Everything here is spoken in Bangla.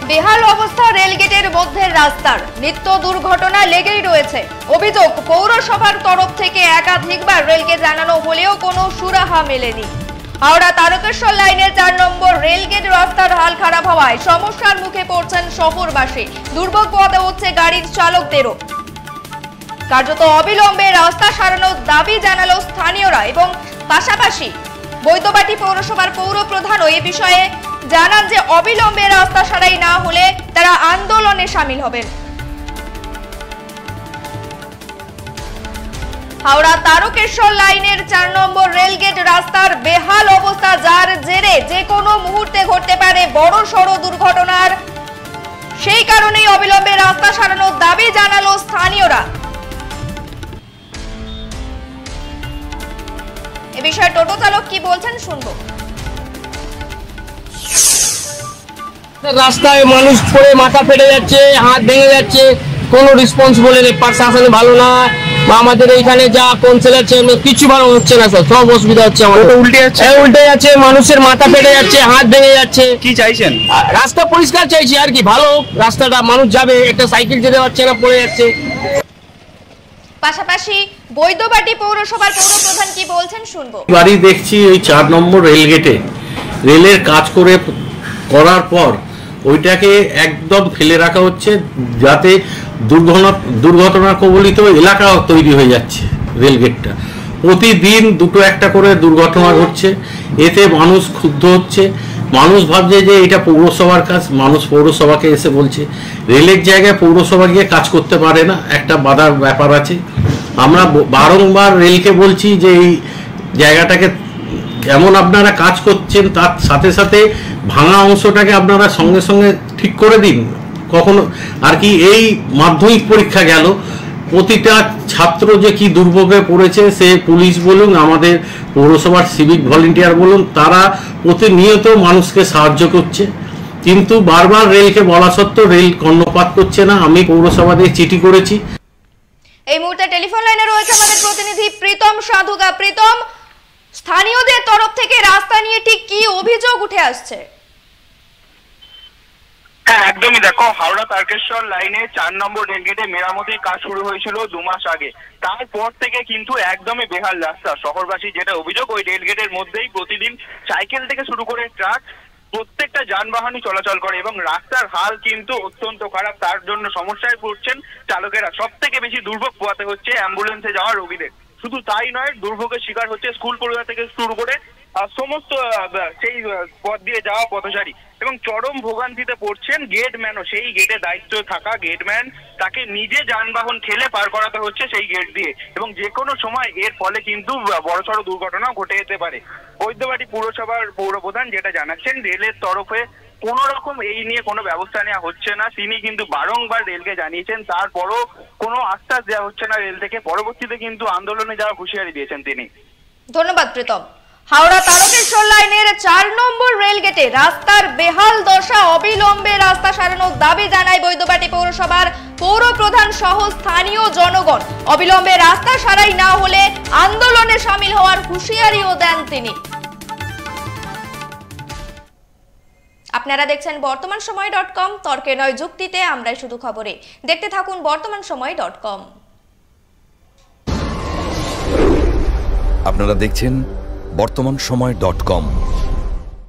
বেহাল অবস্থা রেলগেটের মধ্যে রাস্তার, নিত্য দুর্ঘটনা লেগেই রয়েছে। অভিযোগ, পৌরসভার তরফ থেকে একাধিকবার রেলকে জানানো হলেও কোনো সুরাহা মেলেনি। হাওড়া তারকেশ্বর লাইনের 4 নম্বর রেলগেট রাস্তার হাল খারাপ হওয়ায় সমস্যার মুখে পড়ছেন শহরবাসী। দুর্ভোগ পোহাতে হচ্ছে গাড়ির চালকদেরও। কার্যত অবিলম্বে রাস্তা সারানোর দাবি জানালো স্থানীয়রা এবং পাশাপাশি বৈদ্যবাটি পৌরসভার পৌর প্রধানও এই বিষয়ে জানান যে অবিলম্বে রাস্তা সারাই না হলে তারা আন্দোলনে শামিল হবেন। হাওড়া তারকেশ্বর লাইনের 4 নম্বর রেলগেট রাস্তার বেহাল অবস্থা, যার জেরে যে কোনো মুহূর্তে ঘটতে পারে বড় সড় দুর্ঘটনার। সেই কারণেই অবিলম্বে রাস্তা সারানোর দাবি জানালো স্থানীয়রা। এ বিষয়ে টোটো চালক কি বলছেন শুনবো। রাস্তায় মানুষ পড়ে মাথা ফেটে যাচ্ছে, হাত ভেঙে যাচ্ছে, কোনো রেসপন্স বলে প্রশাসন ভালো না, বা আমাদের এইখানে যা কাউন্সিলর চেয়ারম্যান কিছু ভালো হচ্ছে না স্যার, সব অসুবিধা হচ্ছে আমাদের। উল্টে যাচ্ছে, মানুষের মাথা ফেটে যাচ্ছে, হাত ভেঙে যাচ্ছে। কি চাইছেন? রাস্তা পরিষ্কার চাইছি আর কি, ভালো রাস্তাটা, মানুষ যাবে, একটা সাইকেল যেতে পারছে না, পড়ে যাচ্ছে। পাশাপাশি বৈদ্যবাটি পৌরসভার পৌর প্রধান কি বলছেন শুনবো। বাড়ি দেখছি ওই 4 নম্বর রেলগেটে রেলের কাজ করার পর ওইটাকে একদম ফেলে রাখা হচ্ছে, যাতে দুর্ঘটনা কবলিত এলাকা তৈরি হয়ে যাচ্ছে। রেলগেটটা প্রতিদিন 2-1 করে দুর্ঘটনা ঘটছে, এতে মানুষ ক্ষুব্ধ হচ্ছে। মানুষ ভাবছে যে এটা পৌরসভার কাজ, মানুষ পৌরসভাকে এসে বলছে। রেলের জায়গায় পৌরসভা গিয়ে কাজ করতে পারে না, একটা বাধার ব্যাপার আছে। আমরা বারংবার রেলকে বলছি যে এই জায়গাটাকে যেমন আপনারা কাজ করছেন তার সাথে সাথে ভাঙা অংশটাকে আপনারা সঙ্গে সঙ্গে ঠিক করে দিন। কখনো আর কি এই মাধ্যমিক পরীক্ষা গেল, প্রতিটা ছাত্র যে কি দুর্ভোগে পড়েছে, সে পুলিশ বলুন, আমাদের পৌরসভার সিভিক ভলেন্টিয়ার বলুন, তারা প্রতিনিয়ত মানুষকে সাহায্য করছে। কিন্তু বারবার রেলকে বলা সত্ত্বেও রেল কর্ণপাত করছে না। আমি পৌরসভাতে চিঠি করেছি। এই মুহূর্তে টেলিফোন লাইনে রয়েছে আমাদের প্রতিনিধি প্রীতম সাধুকা। প্রীতম, স্থানীয়দের তরফ থেকে রাস্তা নিয়ে ঠিক কি অভিযোগ উঠে আসছে? হ্যাঁ, একদমই। দেখো, হাওড়া তারকেশ্বর লাইনে 4 নম্বর রেলগেটে মেরামতির কাজ শুরু হয়েছিল 2 মাস আগে। তারপর থেকে কিন্তু একদমই বেহাল রাস্তা। শহরবাসী যেটা অভিযোগ, ওই রেলগেটের মধ্যেই প্রতিদিন সাইকেল থেকে শুরু করে ট্রাক, প্রত্যেকটা যানবাহনই চলাচল করে এবং রাস্তার হাল কিন্তু অত্যন্ত খারাপ। তার জন্য সমস্যায় পড়ছেন চালকেরা। সব থেকে বেশি দুর্ভোগ পোহাতে হচ্ছে অ্যাম্বুলেন্সে যাওয়া রোগীদের। শুধু তাই নয়, দুর্ভোগের শিকার হচ্ছে স্কুল পড়ুয়া থেকে শুরু করে সমস্ত সেই পথ দিয়ে যাওয়া পথচারী এবং চরম ভোগান্তিতে পড়ছেন গেটম্যানও। সেই গেটে দায়িত্ব থাকা গেটম্যান, তাকে নিজে যানবাহন ঠেলে পার করাতে হচ্ছে সেই গেট দিয়ে এবং যে কোনো সময় এর ফলে কিন্তু বড়সড় দুর্ঘটনা ঘটে যেতে পারে। বৈদ্যবাটি পুরসভার পৌরপ্রধান যেটা জানাচ্ছেন, রেলের তরফে কোন রকম এই নিয়ে কোনো ব্যবস্থা নেওয়া হচ্ছে না। তিনি কিন্তু বারংবার রেলকে জানিয়েছেন, তারপরও কোনো আশ্বাস দেওয়া হচ্ছে না রেল থেকে। পরবর্তীতে কিন্তু আন্দোলনে যাওয়ার হুঁশিয়ারি দিয়েছেন তিনি। ধন্যবাদ প্রীতম। হাওড়া তারকেশ্বর লাইনের 4 নম্বর রেলগেটে রাস্তার বেহাল দশা, অবিলম্বে রাস্তা সারানোর দাবি জানায় বৈদ্যবাটি পৌরসভার পৌর প্রধান সহ স্থানীয় জনগণ। অবিলম্বে রাস্তা সারাই না হলে আন্দোলনে শামিল হওয়ার হুঁশিয়ারিও দেন তিনি। আপনারা দেখছেন বর্তমানসময়.com, তর্কে নয় যুক্তিতে আমরাই শুধু খবরে। দেখতে থাকুন বর্তমানসময়.com। আপনারা দেখছেন বর্তমানসময়.com।